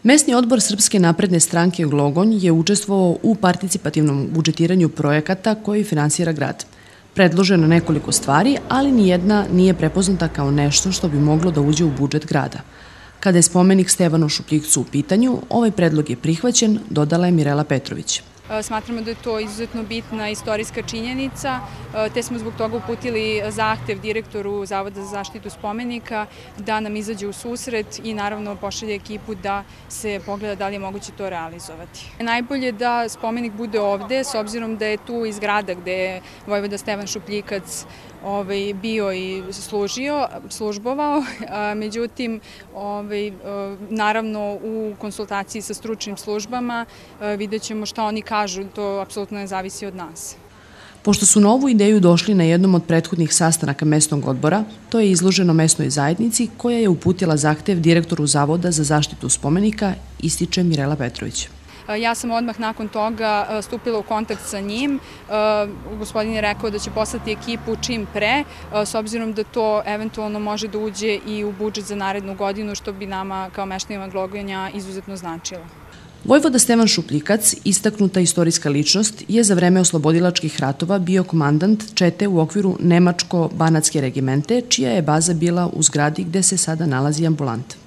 Mesni odbor Srpske napredne stranke Glogonj je učestvovao u participativnom budžetiranju projekata koji finansira grad. Predloženo nekoliko stvari, ali nijedna nije prepoznata kao nešto što bi moglo da uđe u budžet grada. Kada je spomenik Stevanu Šupljikcu u pitanju, ovaj predlog je prihvaćen, dodala je Mirela Petrović. Smatramo da je to izuzetno bitna istorijska činjenica, te smo zbog toga uputili zahtev direktoru Zavoda za zaštitu spomenika da nam izađe u susret i naravno pošalje ekipu da se pogleda da li je moguće to realizovati. Najbolje da spomenik bude ovde, s obzirom da je tu iz grada gde je vojvoda Stevan Šupljikac bio i službovao, međutim, naravno u konsultaciji sa stručnim službama vidjet ćemo šta oni kažu, to apsolutno ne zavisi od nas. Pošto su na ovu ideju došli na jednom od prethodnih sastanaka mesnog odbora, to je izloženo mesnoj zajednici koja je uputila zahtev direktoru Zavoda za zaštitu spomenika, ističe Mirela Petrović. Ja sam odmah nakon toga stupila u kontakt sa njim. Gospodin je rekao da će poslati ekipu čim pre, s obzirom da to eventualno može da uđe i u budžet za narednu godinu, što bi nama kao meštanima Glogonja izuzetno značilo. Vojvoda Stevan Šupljikac, istaknuta istorijska ličnost, je za vreme oslobodilačkih ratova bio komandant čete u okviru Nemačko-banatske regimente, čija je baza bila u zgradi gde se sada nalazi ambulant.